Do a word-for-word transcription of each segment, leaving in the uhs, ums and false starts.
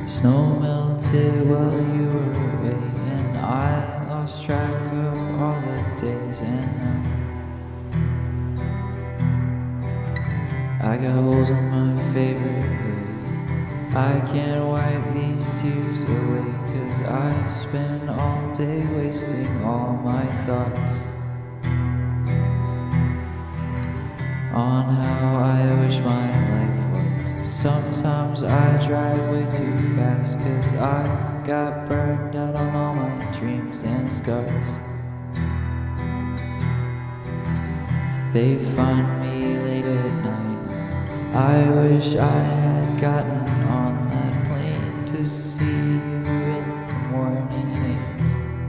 Snow melted while you were away, and I lost track of all the days. And now I got holes on my favorite hood. I can't wipe these tears away, 'cause I spend all day wasting all my thoughts on how I wish my life was. Sometimes I drive way too fast, 'cause I got burned out on all my dreams and scars. They find me late at night. I wish I had gotten on that plane to see you in the mornings,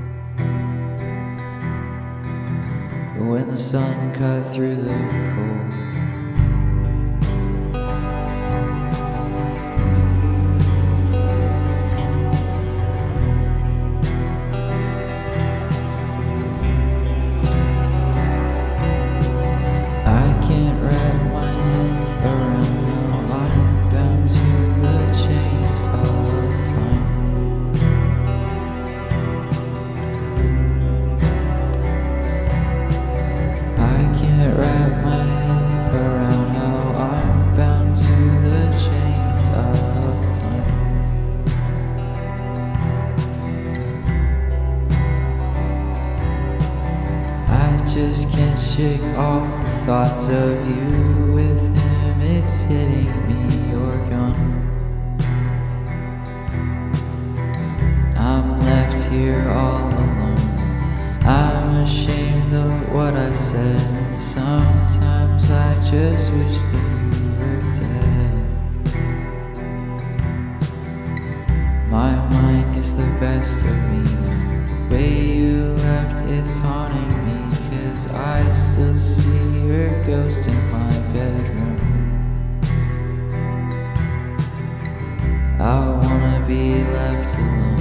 when the sun cut through the cold. Wrap my head around how I'm bound to the chains of time. I just can't shake all the thoughts of you. With him it's hitting me, you're gone. I'm left here all alone. I'm ashamed of what I said. Sometimes I just wish that you were dead. My mind is the best of me now. The way you left, it's haunting me, 'cause I still see your ghost in my bedroom. I wanna be left alone.